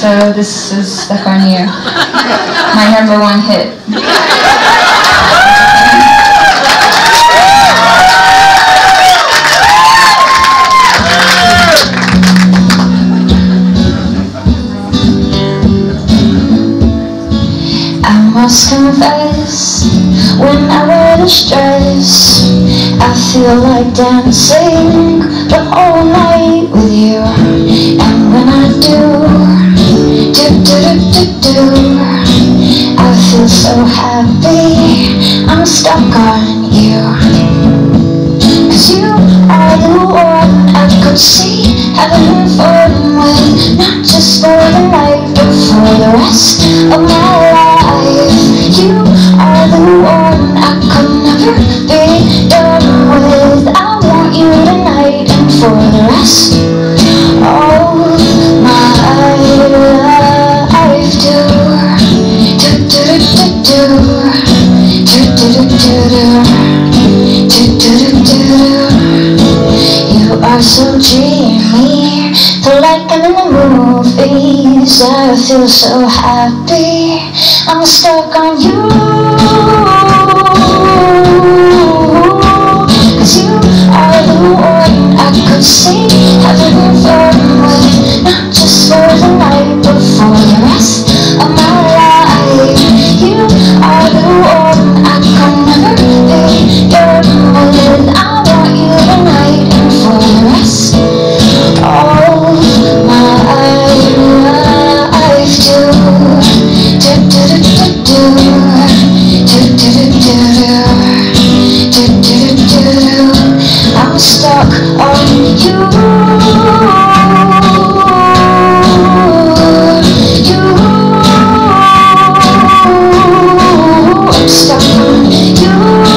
So this is stuck on you. My #1 hit. I must confess, when I wear this dress, I feel like dancing the whole night with you. And when I do, I feel so happy, I'm stuck on you. 'Cause you are the one I could see having fun with, not just for the night, but for the rest of my life. You are the one I could never be done with. I want you tonight and for the rest of my life too. You are so dreamy, feel like I'm in the movies. I feel so happy, I'm stuck on you. 'Cause you are the one I could see having fun with, not just for the night, but for the rest of my life. You are the one I could never be done with. I want you tonight and for the rest of my life too. I'm stuck on you. I'm stuck on you.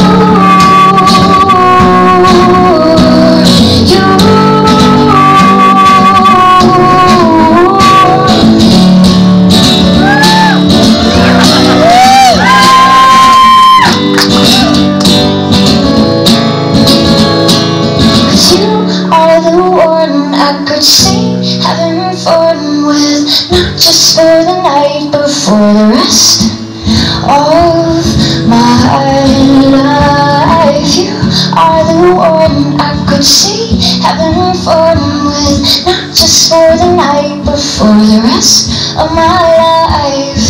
I could see having fun with, not just for the night, but for the rest of my life. You are the one I could see having fun with, not just for the night, but for the rest of my life.